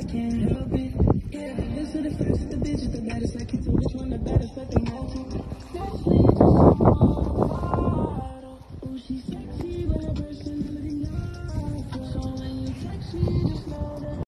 can't help it. Yeah, this is the first, the bitch is the baddest. I can tell which one the baddest, but they know.